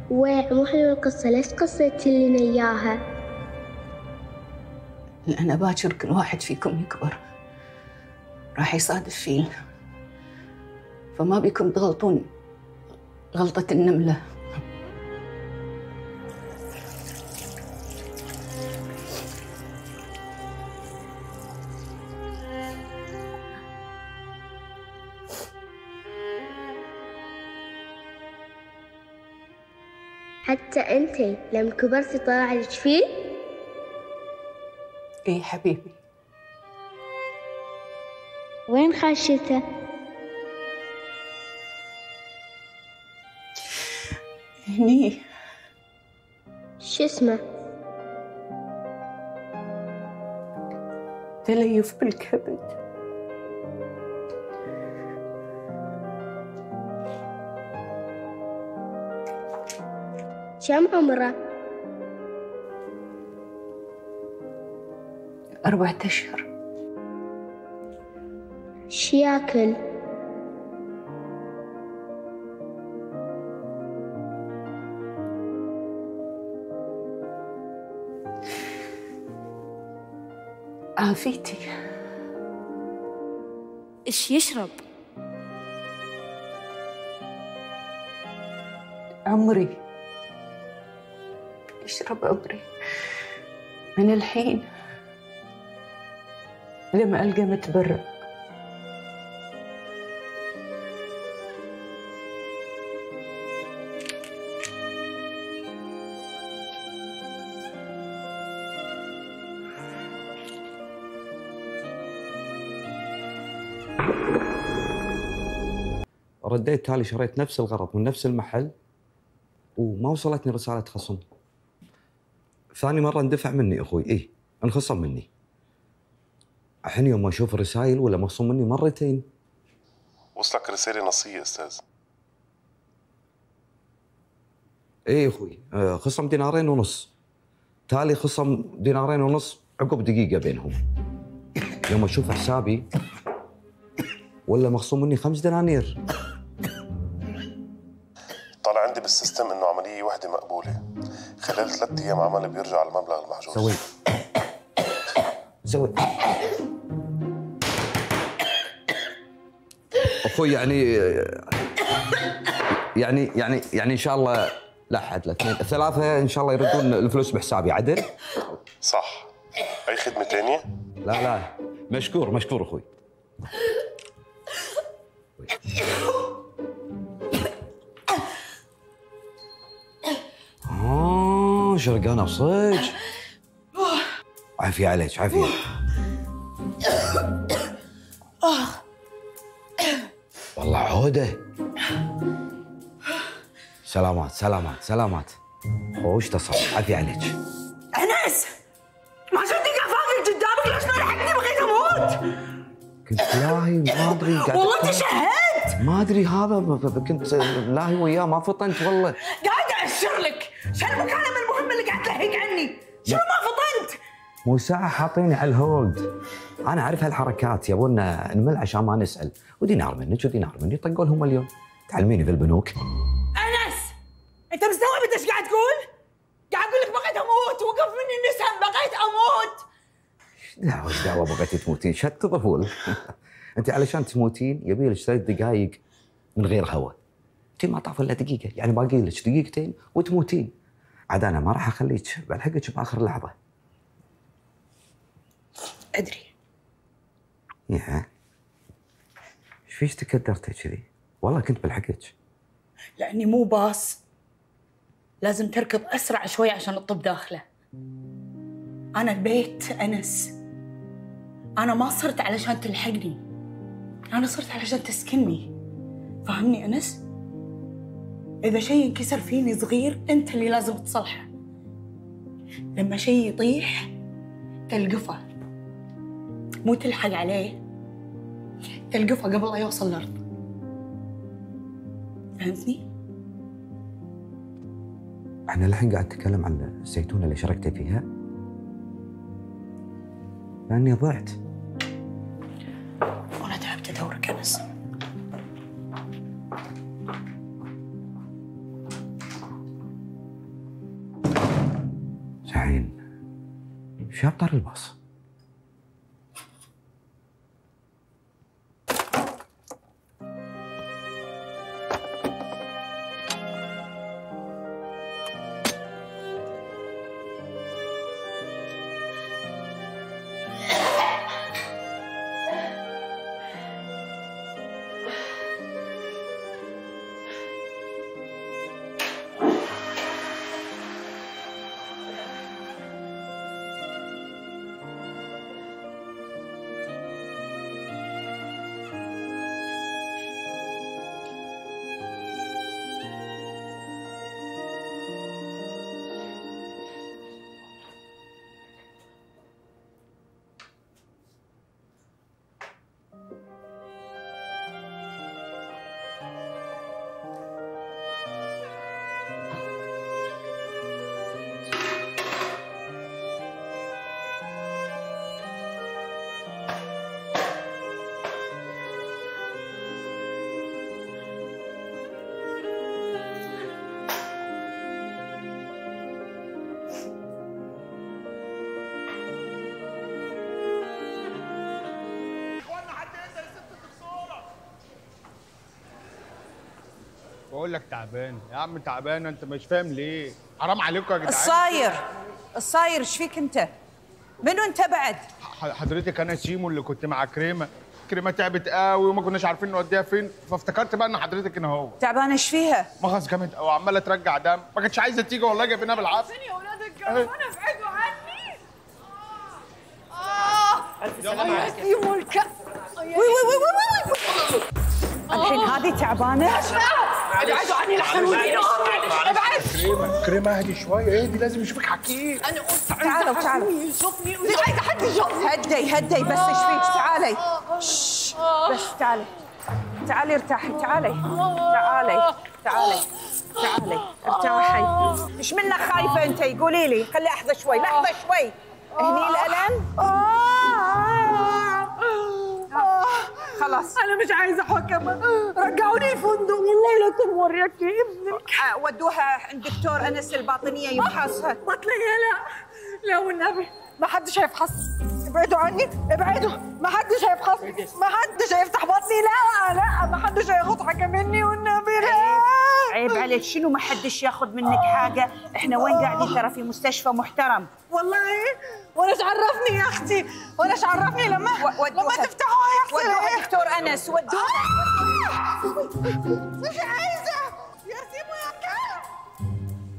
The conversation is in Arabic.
مو حلوة القصة، ليش قصيتي لنا إياها؟ لأن باكر كل واحد فيكم يكبر راح يصادف فيل، فما بيكم تغلطون غلطة النملة. حتى أنتي لما كبرتي طلع لك فيل؟ إيه حبيبي. وين خاشته؟ هني. شو اسمه؟ تليف بالكبد. كم عمره؟ 4 أشهر. شو ياكل؟ عافيتي. إيش يشرب؟ عمري. يشرب عمري من الحين لما ألقى متبرع. رديت تالي شريت نفس الغرض من نفس المحل وما وصلتني رسالة خصم. ثاني مرة اندفع مني أخوي، إيه انخصم مني. الحين يوم ما أشوف الرسائل ولا مخصوم مني مرتين. وصلك رسالة نصية أستاذ؟ إيه أخوي، خصم 2.5 دينار، تالي خصم 2.5 دينار عقب دقيقة بينهم. يوم أشوف حسابي ولا مخصوم مني 5 دنانير. طالع عندي بالسيستم إنه عملية واحدة مقبولة، خلال 3 أيام عمل بيرجع المبلغ المحجوز. سوي أخوي، يعني إن شاء الله لا حد لا 2 3 إن شاء الله يردون الفلوس بحسابي عدل؟ صح. أي خدمة تانية؟ لا مشكور أخوي. شرقانة بصج. عافية عليك عافية. والله عودة. سلامات. خوش تصل، عافية عليك. أنس، ما شفتك أفاقك قدامك، ليش ما لحقتني؟ بغيت أموت. كنت لاهي ما أدري. والله أنت شهدت. ما أدري هذا، كنت لاهي وياه ما فطنت والله. قاعدة أشر لك، شو المكالمة المهمة اللي قاعد تلهيك عني؟ شنو ما فطنت؟ مو ساعة حاطيني على الهولد. أنا أعرف هالحركات، يبونا نمل عشان ما نسأل، ودينار منك ودينار مني، طقوا لهم مليون. تعلميني في البنوك. أنس، أنت مستوعب أنت إيش قاعد تقول؟ قاعد أقول لك بغيت أموت، وقف مني النسم، بغيت أموت. ايش دعوة بغيتي تموتين؟ شت طفول. أنت علشان تموتين يبي لك 3 دقائق من غير هواء. أنت ما طاف إلا دقيقة، يعني باقي لك 2 دقيقتين وتموتين. عاد أنا ما راح أخليك، بلحقك بآخر لحظة. أدري. ايش فيش تكدرتي كذي؟ والله كنت بلحقك. لأني مو باص، لازم تركض أسرع شوي عشان الطب داخله. أنا البيت أنس، أنا ما صرت علشان تلحقني، أنا صرت علشان تسكنني. فهمني أنس؟ إذا شيء انكسر فيني صغير أنت اللي لازم تصلحه. لما شيء يطيح تلقفه، مو تلحق عليه، تلقفه قبل لا يوصل الأرض. فهمتني؟ احنا الحين قاعد نتكلم عن الزيتونة اللي شاركتي فيها، لأني ضعت. وأنا تعبت أدورك أنس. طيب شاب طار الباص. بقول لك تعبان يا عم، تعبان. انت مش فاهم ليه؟ حرام عليكم يا جدعان. الصاير ايش فيك انت؟ منو انت بعد؟ حضرتك انا شيمو اللي كنت مع كريمه تعبت قوي وما كناش عارفين نوديها فين، فافتكرت بقى ان حضرتك هنا هو. تعبانه ايش فيها؟ مغص جامد قوي، عماله ترجع دم، ما كانتش عايزه تيجي والله، جايبينها بالعافيه. يا اولاد الجرمانه ابعدوا عني. يلا معاك سيبوا الكأس. الحين هذه تعبانه؟ ابعدوا عني لحسن ابعد. كريمه اهدي شويه، اهدي، لازم يشوفك حكيم. انا قلت تعالوا يشوفني عايزه حد يشوفني. هدي بس ايش فيك؟ تعالي بس تعالي ارتاحي. تعالي ارتاحي. ايش منك خايفه انت؟ قولي لي. خلي لحظه شوي هني الالم. خلاص انا مش عايزه حكمه، رجعوني الفندق والله لا توريكي ابنك. ودوها عند دكتور انس الباطنيه يفحصها. باطنيه؟ لا والنبي ما حدش هيفحص. ابعدوا عني، ابعدوا. ما حدش هيفحص، ما حدش هيفتح بطني. لا ما حدش هياخد حاجه مني والنبي. لا عيب عليك. شنو ما حدش ياخذ منك حاجه؟ احنا وين قاعدين؟ ترى في مستشفى محترم. والله ولا عرفني يا اختي، ولا عرفني لما تفتحوها يحصل ودوها دكتور انس. ودوها.